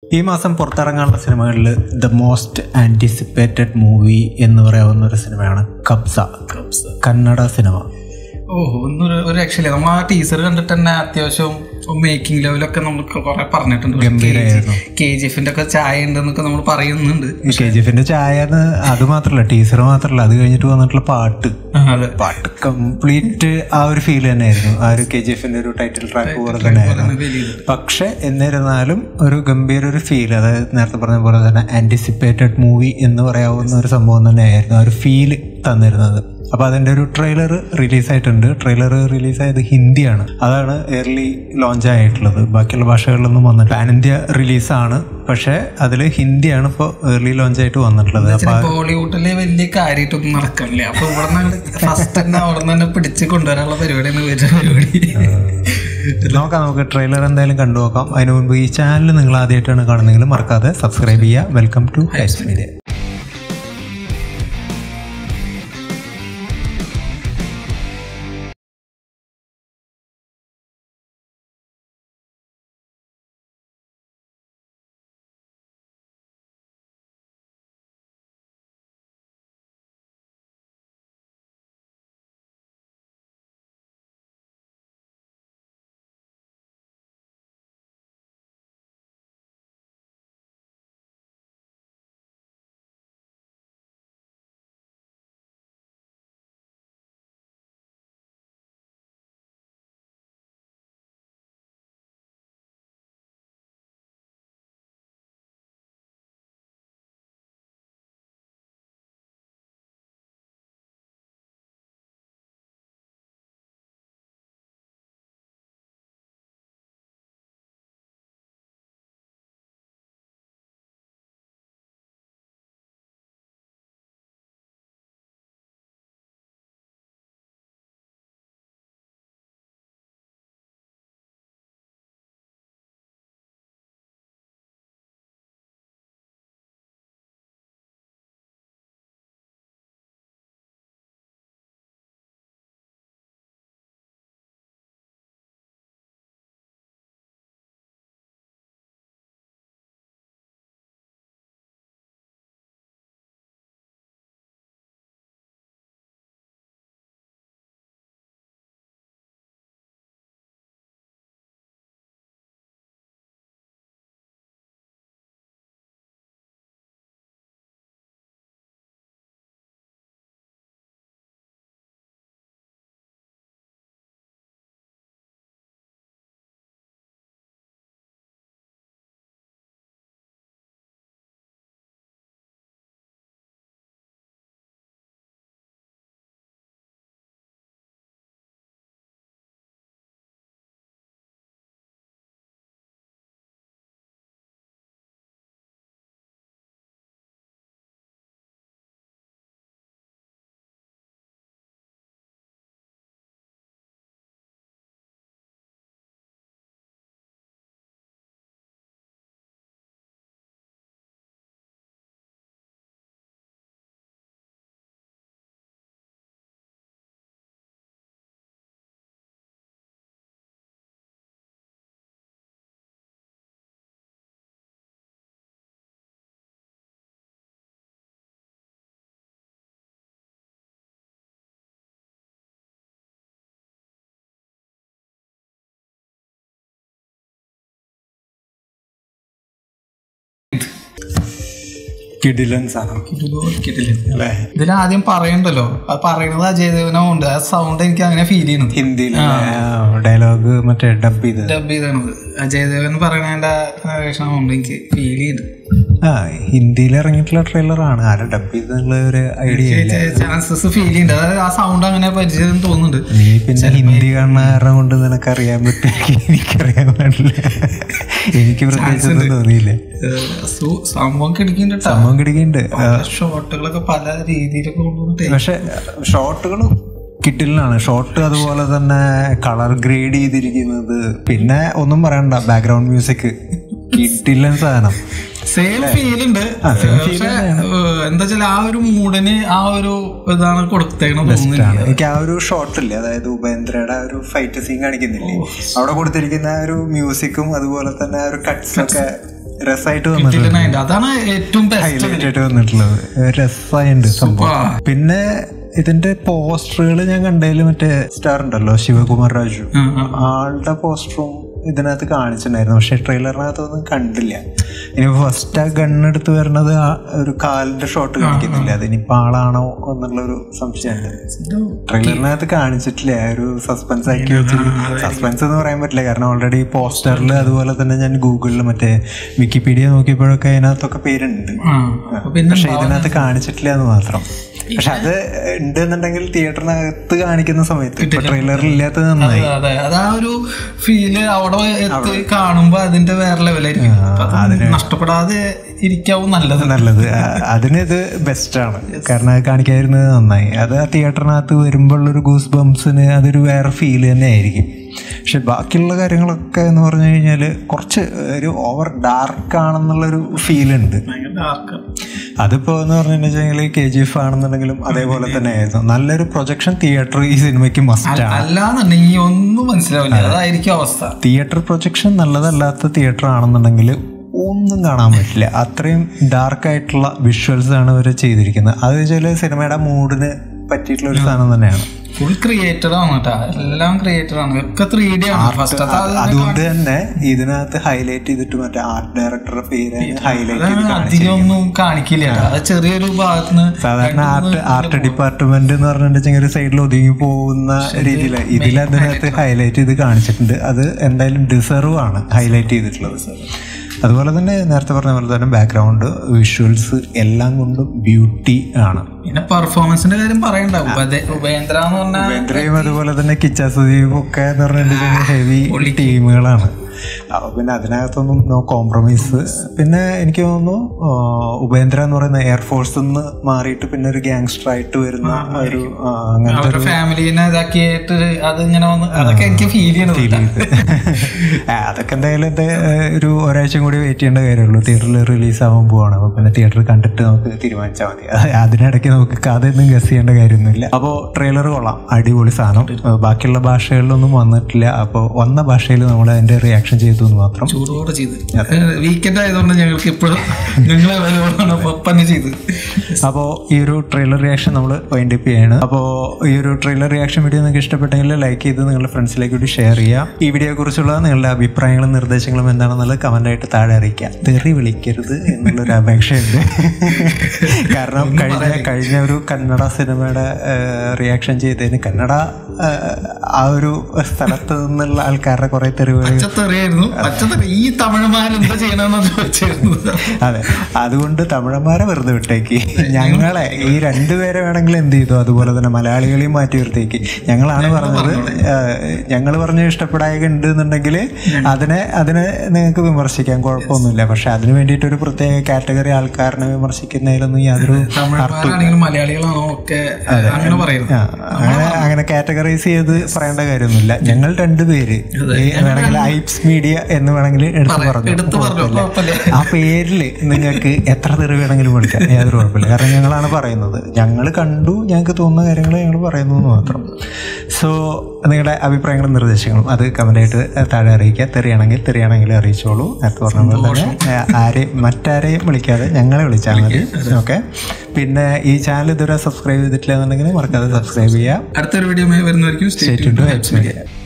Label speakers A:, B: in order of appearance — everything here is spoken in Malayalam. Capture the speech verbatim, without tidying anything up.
A: ഈ മാസം പുറത്തിറങ്ങാനുള്ള സിനിമകളിൽ ദ മോസ്റ്റ് ആൻറ്റിസിപ്പേറ്റഡ് മൂവി എന്ന് പറയാവുന്ന ഒരു സിനിമയാണ് കബ്സ. കബ്സ കന്നഡ സിനിമ.
B: ഓഹ് ഒന്നൊരു ഒരു രക്ഷയില്ല. നമ്മൾ ആ ടീസർ കണ്ടിട്ട് തന്നെ അത്യാവശ്യം മേക്കിംഗ് ലെവലൊക്കെ നമ്മൾ കുറെ പറഞ്ഞിട്ടുണ്ട്.
A: ഗംഭീരമായിരുന്നു.
B: കെ ജി എഫിന്റെ ഒക്കെ ചായ ഉണ്ടെന്നൊക്കെ നമ്മൾ പറയുന്നുണ്ട്.
A: കെ ജി എഫിന്റെ ചായ അത് മാത്രല്ല, ടീസർ മാത്രല്ല, അത് കഴിഞ്ഞിട്ട് വന്നിട്ടുള്ള പാട്ട് പാട്ട് കംപ്ലീറ്റ് ആ ഒരു ഫീൽ തന്നെയായിരുന്നു. ആ ഒരു കെ ജി എഫിന്റെ ഒരു ടൈറ്റിൽ ട്രാക്ക് പോലെ തന്നെയായിരുന്നു. പക്ഷെ എന്നിരുന്നാലും ഒരു ഗംഭീര ഒരു ഫീൽ, അതായത് നേരത്തെ പറഞ്ഞ പോലെ തന്നെ ആന്റിസിപ്പേറ്റഡ് മൂവി എന്ന് പറയാവുന്ന ഒരു സംഭവം തന്നെയായിരുന്നു ആ ഒരു ഫീല് തന്നിരുന്നത്. അപ്പോൾ അതിൻ്റെ ഒരു ട്രെയിലർ റിലീസായിട്ടുണ്ട്. ട്രെയിലർ റിലീസായത് ഹിന്ദിയാണ്. അതാണ് എയർലി ലോഞ്ച് ആയിട്ടുള്ളത്. ബാക്കിയുള്ള ഭാഷകളിലൊന്നും വന്നിട്ട് പാൻ ഇന്ത്യ റിലീസാണ്, പക്ഷേ അതിൽ ഹിന്ദിയാണ് ഇപ്പോൾ ഏർലി ലോഞ്ച് ആയിട്ട് വന്നിട്ടുള്ളത്.
B: അപ്പോൾ ബോളിവുഡിലെ വലിയ കാര്യമായിട്ടൊന്നും നടക്കണില്ല. അപ്പോൾ ഇവിടെ നിന്ന് ഫസ്റ്റ് തന്നെ അവിടെ നിന്ന് തന്നെ പിടിച്ച് കൊണ്ടുവരാനുള്ള പരിപാടിയാണ് വരുന്ന പരിപാടി.
A: നോക്കാം, നമുക്ക് ട്രെയിലർ എന്തായാലും കണ്ടു നോക്കാം. അതിനു മുൻപ് ഈ ചാനൽ നിങ്ങൾ ആദ്യമായിട്ടാണ് കാണുന്നതെങ്കിൽ മറക്കാതെ സബ്സ്ക്രൈബ് ചെയ്യുക. Welcome to Hypes Media.
B: ഇതിൽ ആദ്യം പറയണ്ടല്ലോ, അത് പറയുന്നത് അജയദേവനോ ഉണ്ട്. ആ സൗണ്ട് എനിക്ക് അങ്ങനെ ഫീൽ ചെയ്യുന്നു.
A: ഹിന്ദിയിൽ ഡയലോഗ് മറ്റേ ഡബ് ചെയ്ത്
B: ഡബ് ചെയ്താണത്. അജയദേവൻ പറയണതിന്റെ സൗണ്ട് എനിക്ക് ഫീൽ ചെയ്തു.
A: ആ ഹിന്ദിയിൽ ഇറങ്ങിയിട്ടുള്ള ട്രെയിലറാണ്. ആരെ ഡബ് ചെയ്തുള്ള ഒരു ഐഡിയ
B: ചാൻസസ് ഫീൽ ചെയ്യുന്നുണ്ട്. അതായത് ആ സൗണ്ട് അങ്ങനെ പരിചയം തോന്നുന്നുണ്ട്.
A: നീ പിന്നെ ഹിന്ദി കാണുന്ന കാരണം കൊണ്ട് നിനക്ക് അറിയാൻ പറ്റും, എനിക്കറിയാൻ പാടില്ല. എനിക്ക് പ്രത്യേകിച്ചൊന്നും തോന്നിയില്ല.
B: സംഭവം കിടക്കുന്നുണ്ട്,
A: സംഭവം കിടക്കുന്നുണ്ട്.
B: ഷോട്ടുകളൊക്കെ പല രീതിയിലൊക്കെ കൊണ്ടുവന്നിട്ട്, പക്ഷെ
A: ഷോട്ടുകൾ കിട്ടില്ലാണ്. ഷോട്ട് അതുപോലെ തന്നെ കളർ ഗ്രേഡ് ചെയ്തിരിക്കുന്നത്, പിന്നെ ഒന്നും പറയണ്ട, ബാക്ക്ഗ്രൗണ്ട് മ്യൂസിക് കിട്ടില്ല സാധനം.
B: സെയിം ഫീൽ ഉണ്ട്. എന്താ വെച്ചാൽ ആ ഒരു മൂഡിന് ആ ഒരു ഇതാണ് കൊടുത്തേക്കണത്.
A: എനിക്ക് ആ ഒരു ഷോട്ടില്ലേ, അതായത് ഉപേന്ദ്രയുടെ ആ ഒരു ഫൈറ്റ് സീൻ കാണിക്കുന്നില്ലേ, അവിടെ കൊടുത്തിരിക്കുന്ന ആ ഒരു മ്യൂസിക്കും അതുപോലെ തന്നെ ആ ഒരു കട്ട്സ് ഒക്കെ രസമായിട്ട് വന്നിട്ടുണ്ട്.
B: അതാണ് ഏറ്റവും
A: ഹൈലൈറ്റ് ആയിട്ട് വന്നിട്ടുള്ളത്. രസമായിട്ടുണ്ട് സംഭവം. പിന്നെ ഇതിന്റെ പോസ്റ്ററുകൾ ഞാൻ കണ്ടതിൽ മറ്റേ സ്റ്റാർ ഉണ്ടല്ലോ ശിവകുമാർ രാജു, ആളുടെ പോസ്റ്ററും ഇതിനകത്ത് കാണിച്ചിട്ടുണ്ടായിരുന്നു. പക്ഷെ ട്രെയിലറിനകത്തൊന്നും കണ്ടില്ല. ഇനി ഫസ്റ്റ് ആ ഗണ്ണെടുത്ത് വരുന്നത് ആ ഒരു കാലിന്റെ ഷോട്ട് കാണിക്കുന്നില്ല. അതിനിപ്പോ ആളാണോ എന്നുള്ളൊരു സംശയമുണ്ട്. ട്രെയിലറിനകത്ത് കാണിച്ചിട്ടില്ല. ഒരു സസ്പെൻസ് ആക്കി വെച്ചിട്ട്, സസ്പെൻസ് എന്ന് പറയാൻ പറ്റില്ല കാരണം ഓൾറെഡി പോസ്റ്ററിൽ അതുപോലെ തന്നെ ഞാൻ ഗൂഗിളിൽ മറ്റേ വിക്കിപീഡിയ നോക്കിയപ്പോഴൊക്കെ അതിനകത്തൊക്കെ പേരുണ്ട്. പക്ഷെ ഇതിനകത്ത് കാണിച്ചിട്ടില്ല എന്ന് മാത്രം. പക്ഷെ അത് ഉണ്ട് എന്നുണ്ടെങ്കിൽ തിയേറ്ററിനകത്ത് കാണിക്കുന്ന സമയത്ത് ട്രെയിലറിൽ ഇല്ലാത്തത് നന്നായി.
B: അതാ ഒരു ഫീല് അവിടെ കാണുമ്പോ അതിന്റെ വേറെ ലെവലായിരിക്കും. നഷ്ടപ്പെടാതെ ഇരിക്കാവും നല്ലത്
A: നല്ലത് അതിന് ഇത് ബെസ്റ്റാണ്. കാരണം അത് കാണിക്കാതിരുന്നത് നന്നായി. അത് ആ തിയേറ്ററിനകത്ത് വരുമ്പോഴുള്ളൊരു ഗൂസ് ബംസിന് അതൊരു വേറെ ഫീല് തന്നെ ആയിരിക്കും. പക്ഷെ ബാക്കിയുള്ള കാര്യങ്ങളൊക്കെ എന്ന് പറഞ്ഞു കഴിഞ്ഞാൽ കുറച്ച് ഒരു ഓവർ ഡാർക്ക് ആണെന്നുള്ളൊരു ഫീലുണ്ട്. അതിപ്പോ എന്ന് പറഞ്ഞിട്ടുണ്ടെങ്കിൽ കെ ജി എഫ് ആണെന്നുണ്ടെങ്കിലും അതേപോലെ തന്നെ ആയിരുന്നു. നല്ലൊരു പ്രൊജക്ഷൻ തിയേറ്റർ ഈ സിനിമയ്ക്ക് മസ്റ്റ് ആണ്.
B: അല്ലാന്നുണ്ടെങ്കിൽ ഒന്നും മനസ്സിലാവില്ല. അതായിരിക്കും അവസ്ഥ.
A: തിയേറ്റർ പ്രൊജക്ഷൻ നല്ലതല്ലാത്ത തിയേറ്റർ ആണെന്നുണ്ടെങ്കിൽ ഒന്നും കാണാൻ പറ്റില്ല. അത്രയും ഡാർക്കായിട്ടുള്ള വിഷ്വൽസ് ആണ് ഇവർ ചെയ്തിരിക്കുന്നത്. അത് വെച്ചാൽ സിനിമയുടെ മൂഡിന് പറ്റിയിട്ടുള്ള ഒരു സാധനം തന്നെയാണ്.
B: ഫുൾ ക്രിയേറ്റഡ് ആണ് കേട്ടോ. എല്ലാം ക്രിയേറ്റഡ് ആണ്. ഒക്കെ ത്രീ ഡി ആണ്.
A: അതുകൊണ്ട് തന്നെ ഇതിനകത്ത് ഹൈലൈറ്റ് ചെയ്തിട്ട് മറ്റേ ആർട്ട് ഡയറക്ടറുടെ പേര് ഹൈലൈറ്റ് ചെയ്ത്
B: അധികമൊന്നും കാണിക്കില്ല. അത് ചെറിയൊരു ഭാഗത്ത്
A: സാധാരണ ആർട്ട് ആർട്ട് ഡിപ്പാർട്ട്മെന്റ് എന്ന് പറഞ്ഞിട്ടുണ്ടെങ്കിൽ ഒരു സൈഡിൽ ഒതുങ്ങി പോകുന്ന രീതിയിൽ ഇതിൽ അതിനകത്ത് ഹൈലൈറ്റ് ചെയ്ത് കാണിച്ചിട്ടുണ്ട്. അത് എന്തായാലും ഡിസർവ് ആണ് ഹൈലൈറ്റ് ചെയ്തിട്ടുള്ളത്. അതുപോലെ തന്നെ നേരത്തെ പറഞ്ഞ പോലെ തന്നെ ബാക്ക്ഗ്രൗണ്ട് വിഷ്വൽസ് എല്ലാം കൊണ്ടും ബ്യൂട്ടി ആണ്.
B: പിന്നെ പെർഫോമൻസിന്റെ കാര്യം പറയണ്ടാവും. ഉപേന്ദ്ര എന്ന് പറഞ്ഞാൽ
A: ഉപേന്ദ്രയും അതുപോലെ തന്നെ കിച്ച സുദീപും ഒക്കെ എന്ന് പറഞ്ഞിട്ടുണ്ടെങ്കിൽ ഹെവി ടീമുകളാണ്. അപ്പോൾ പിന്നെ അതിനകത്തൊന്നും നോ കോംപ്രമൈസ്. പിന്നെ എനിക്ക് തോന്നുന്നു ഉപേന്ദ്ര എന്ന് പറയുന്ന എയർഫോഴ്സിൽ നിന്ന് മാറിയിട്ട് പിന്നെ ഒരു ഗാങ്സ്റ്റർ ആയിട്ട് വരുന്ന ഒരു അങ്ങനത്തെ ഒരു
B: ഫാമിലിനെ ഇതാക്കിയിട്ട് അതിങ്ങനെ അതൊക്കെ എനിക്ക് ഫീൽ ചെയ്യുന്നത്.
A: അതൊക്കെ എന്തായാലും എന്താ ഒരു ഒരാഴ്ചയും കൂടി വെയിറ്റ് ചെയ്യേണ്ട കാര്യമുള്ളൂ. തിയേറ്ററിൽ റിലീസ് ആവാൻ പോവാണ്. അപ്പോൾ പിന്നെ തിയേറ്ററിൽ കണ്ടിട്ട് നമുക്ക് തീരുമാനിച്ചാൽ മതി. അതിനിടയ്ക്ക് നമുക്ക് കഥയൊന്നും ഗസ് ചെയ്യേണ്ട കാര്യമൊന്നുമില്ല. അപ്പോൾ ട്രെയിലർ കൊള്ളാം, അടിപൊളി സാധനം. ബാക്കിയുള്ള ഭാഷകളിലൊന്നും വന്നിട്ടില്ല. അപ്പോൾ വന്ന ഭാഷയിൽ നമ്മൾ അതിൻ്റെ റിയാക്ഷൻ ചെയ്തു എന്ന് മാത്രം.
B: ചൂടോടെ ചെയ്ത് വീക്കെൻഡ് ആയതുകൊണ്ട് ഞങ്ങൾക്ക് ഇപ്പോഴും ഞങ്ങളെ ചെയ്ത്.
A: അപ്പോൾ ഈ ഒരു ട്രെയിലർ റിയാക്ഷൻ നമ്മൾ വൈൻഡ് അപ്പ് ചെയ്യാണ്. അപ്പോൾ ഈ ഒരു ട്രെയിലർ റിയാക്ഷൻ വീഡിയോ നിങ്ങൾക്ക് ഇഷ്ടപ്പെട്ടെങ്കിൽ ലൈക്ക് ചെയ്ത് നിങ്ങളുടെ ഫ്രണ്ട്സിലേക്ക് കൂടി ഷെയർ ചെയ്യുക. ഈ വീഡിയോയെ കുറിച്ചുള്ള നിങ്ങളുടെ അഭിപ്രായങ്ങളും നിർദ്ദേശങ്ങളും എന്താണെന്നുള്ളത് കമൻ്റായിട്ട് താഴെ അറിയിക്കുക. തെറി വിളിക്കരുത് എന്നുള്ളൊരു അപേക്ഷയുണ്ട്. കാരണം കഴിഞ്ഞ കഴിഞ്ഞ ഒരു കന്നഡ സിനിമയുടെ റിയാക്ഷൻ ചെയ്തതിന് കന്നഡ ആ ഒരു സ്ഥലത്ത് നിന്നുള്ള ആൾക്കാരുടെ കുറെ തെറിവുകൾ
B: ഈ തമിഴന്മാരെന്താ ചെയ്യണമെന്ന് ചോദിച്ചിരുന്നു.
A: അതെ, അതുകൊണ്ട് തമിഴന്മാരെ വെറുതെ വിട്ടേക്ക്. ഞങ്ങളെ ഈ രണ്ടുപേരെ വേണമെങ്കിൽ എന്ത് ചെയ്തു, അതുപോലെ തന്നെ മലയാളികളെയും മാറ്റി നിർത്തേക്ക്. ഞങ്ങളാണ് പറഞ്ഞത്, ഞങ്ങൾ പറഞ്ഞ് ഇഷ്ടപ്പെടായ ഉണ്ട് എന്നുണ്ടെങ്കിൽ അതിനെ അതിനെ നിങ്ങൾക്ക് വിമർശിക്കാം, കുഴപ്പമൊന്നുമില്ല. പക്ഷെ അതിന് വേണ്ടിയിട്ട് ഒരു പ്രത്യേക കാറ്റഗറി ആൾക്കാരനെ വിമർശിക്കുന്നതിലൊന്നും യാതൊരു
B: മലയാളികളാണോ ഒക്കെ
A: അങ്ങനെ അങ്ങനെ കാറ്റഗറൈസ് ചെയ്ത് പറയേണ്ട കാര്യമൊന്നുമില്ല. ഞങ്ങൾ രണ്ടുപേര് വേണമെങ്കിൽ ഹൈപ്സ് മീഡിയ എന്ന് വേണമെങ്കിൽ എടുത്ത് പറഞ്ഞു. ആ പേരിൽ നിങ്ങൾക്ക് എത്ര തെറി വേണമെങ്കിലും വിളിക്കാം, യാതൊരു കുഴപ്പമില്ല. കാരണം ഞങ്ങളാണ് പറയുന്നത്, ഞങ്ങൾ കണ്ടു, ഞങ്ങൾക്ക് തോന്നുന്ന കാര്യങ്ങൾ ഞങ്ങൾ പറയുന്നു എന്ന് മാത്രം. സോ നിങ്ങളുടെ അഭിപ്രായങ്ങളും നിർദ്ദേശങ്ങളും അത് കമൻ്റായിട്ട് താഴെ അറിയിക്കുക. തെറിയാണെങ്കിൽ തെറിയാണെങ്കിൽ അറിയിച്ചോളൂ. നേരത്തെ പറഞ്ഞ പോലെ തന്നെ ആരെയും മറ്റാരെയും വിളിക്കാതെ ഞങ്ങളെ വിളിച്ചാൽ മതി. ഓക്കെ. പിന്നെ ഈ ചാനൽ ഇതുവരെ സബ്സ്ക്രൈബ് ചെയ്തിട്ടില്ല എന്നുണ്ടെങ്കിൽ മറക്കാതെ സബ്സ്ക്രൈബ് ചെയ്യുക.
B: അടുത്തൊരു വീഡിയോ വരുന്നതായിരിക്കും. Stay tuned to Hypes media.